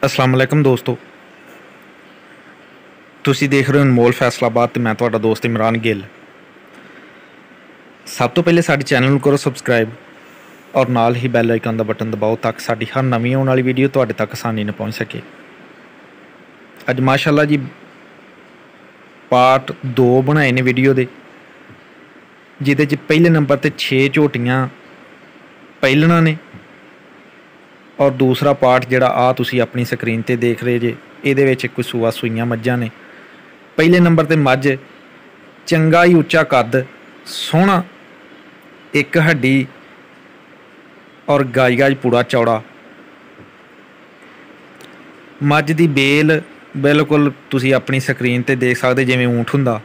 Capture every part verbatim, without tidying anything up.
अस्सलाम वालेकुम दोस्तों, तुसी देख रहे हो अनमोल फैसलाबाद ते मैं तुहाडा दोस्त इमरान गिल। सब तो पहले साडे चैनल नूं करो सबसक्राइब और नाल ही बैल आइकन दा बटन दबाओ ताकि साडी हर नवीं आउण वाली वीडियो तुहाडे तक आसानी नाल पहुंच सके। अज माशाअल्लाह जी पार्ट दो बनाए ने वीडियो दे, जिहदे च पहले नंबर ते छे झोटियां पहिलना ने और दूसरा पार्ट जिहड़ा आ तुसी अपनी स्क्रीन ते देख रहे जे, इहदे विच कोई सूआ सूईयां मज्झां ने। पहले नंबर ते मझ चंगा ही उच्चा कद, सोहना एक हड्डी और गाज गाज पूरा चौड़ा। मझ दी बेल बिल्कुल तुसी अपनी स्क्रीन ते देख सकदे जिवें ऊंट हुंदा।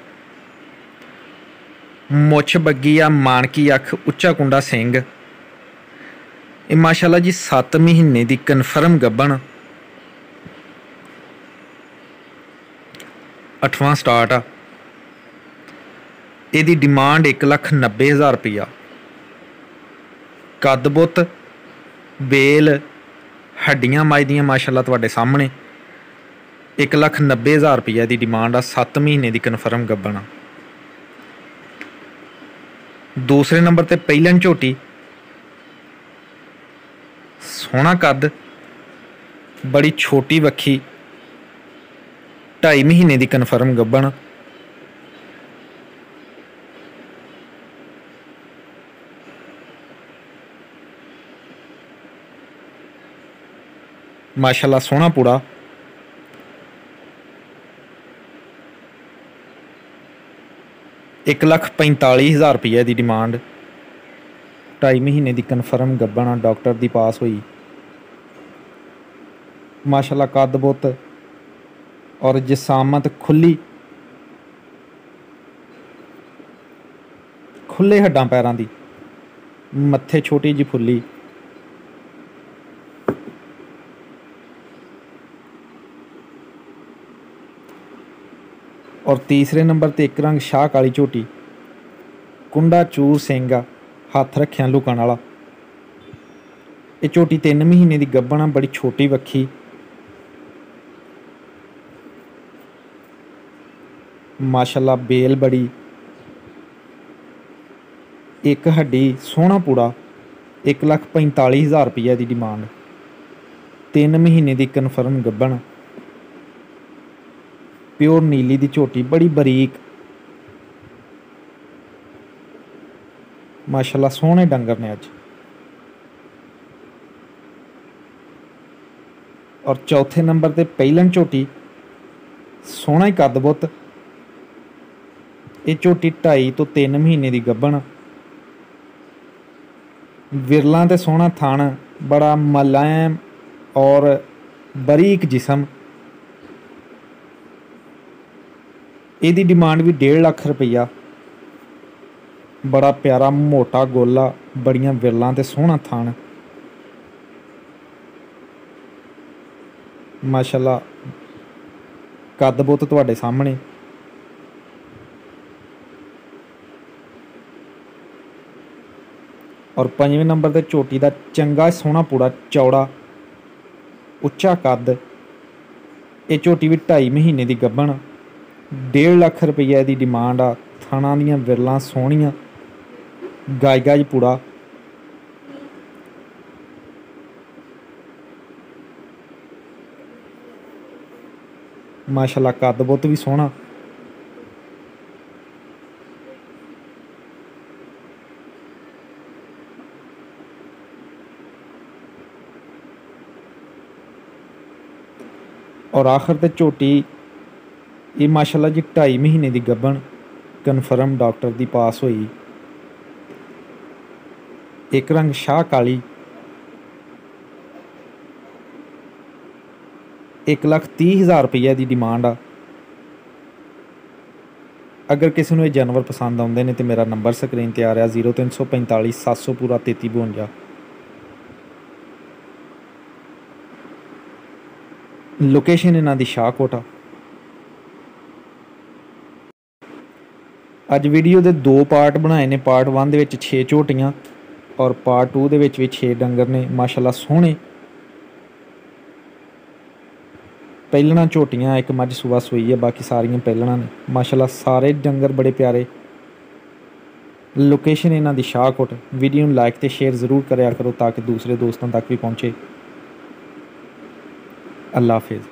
मुछ बग्गी आ, मानकी अख, उच्चा कुंडा सिंग। ये माशाअल्लाह जी सत्त महीने की कन्फर्म गब्बन, अठवां स्टार्ट आ। यदी डिमांड एक लख नब्बे हज़ार रुपया। कद बुत बेल हड्डियां मज दियां माशाअल्लाह तुहाडे सामने। एक लख नब्बे हज़ार रुपया की डिमांड आ, सत्त महीने की कन्फर्म गब्बन आ। दूसरे नंबर ते पहिलन झोटी, सोहना कद, बड़ी छोटी वक्खी, ढाई महीने की कन्फर्म गब्बन। माशाअल्लाह सोहना पूड़ा। एक लख पैंताली हज़ार रुपये की डिमांड, ढाई महीने की कन्फर्म गब्बन आ, डॉक्टर दी पास हुई। माशाअल्लाह कद बुत और जिसामत खुली, खुले हड्डां पैरां दी, मत्थे छोटी जी फुल्ली। और तीसरे नंबर ते एक रंग शाह काली झोटी, कुंडा चूर सिंग आ, हत्थ रखिया लुकण वाला। ये झोटी तीन महीने की गब्बन आ, बड़ी छोटी वक्खी। माशाअल्लाह बेल बड़ी, एक हड्डी, सोहना पूड़ा। एक लख पैंताली हज़ार रुपया की डिमांड, तीन महीने की कन्फर्म गब्बन। प्योर नीली दी झोटी, बड़ी बरीक। माशाअल्लाह सोहने डंगर ने अज। और चौथे नंबर ते पहिलन झोटी, सोहना ही कद बुत। ये झोटी ढाई तो तीन महीने की गब्बन। विरला ते सोहना थन, बड़ा मुलायम और बरीक जिसम। यदी डिमांड भी डेढ़ लख रुपया। बड़ा प्यारा मोटा गोला, बड़ियां विरलां ते सोहना थन। माशाअल्लाह कद बुत तुहाडे सामने। और पंजवें नंबर ते झोटी का चंगा सोहना पूड़ा, चौड़ा, उच्चा कद। ये झोटी भी ढाई महीने की गब्बन, डेढ़ लख रुपये की डिमांड आ। थणा दियां विरलां सोहणियां, गाज गाज पूड़ा। माशाअल्लाह कद बुत भी सोहना। और आखिर ते झोटी ये माशाअल्लाह जी ढाई महीने की गब्बन, कन्फर्म डॉक्टर दी पास हुई। एक रंग शाह काली, एक लख तीह हज़ार रुपये की डिमांड आ। अगर किसी को ये जानवर पसंद आते हैं तो मेरा नंबर स्क्रीन ते आ रहा जीरो तीन सौ पैंताली सत्त सौ पूरा तेती बवंजा। लोकेशन इन्हां दी शाहकोट आ। अज वीडियो के दो पार्ट बनाए ने। पार्ट वन दे विच छे झोटियां और पार्ट टू दे विच भी छे डंगर ने। माशाअल्लाह सोहने ਪਹਿਲਣਾ ਝੋਟੀਆਂ, ਇੱਕ ਮੱਝ ਸੂਆ ਸੂਈ ਹੈ, ਬਾਕੀ ਸਾਰੀਆਂ ਪਹਿਲਣਾ ਨੇ ਮਾਸ਼ਾਅੱਲਾ। ਸਾਰੇ ਡੰਗਰ ਬੜੇ ਪਿਆਰੇ। ਲੋਕੇਸ਼ਨ ਇਹਨਾਂ ਦੀ ਸ਼ਾਹਕੋਟ। ਵੀਡੀਓ ਨੂੰ ਲਾਈਕ ਤੇ ਸ਼ੇਅਰ ਜ਼ਰੂਰ ਕਰਿਆ ਕਰੋ ਤਾਂ ਕਿ ਦੂਸਰੇ ਦੋਸਤਾਂ ਤੱਕ ਵੀ ਪਹੁੰਚੇ। ਅੱਲਾ ਹਾਫਿਜ਼।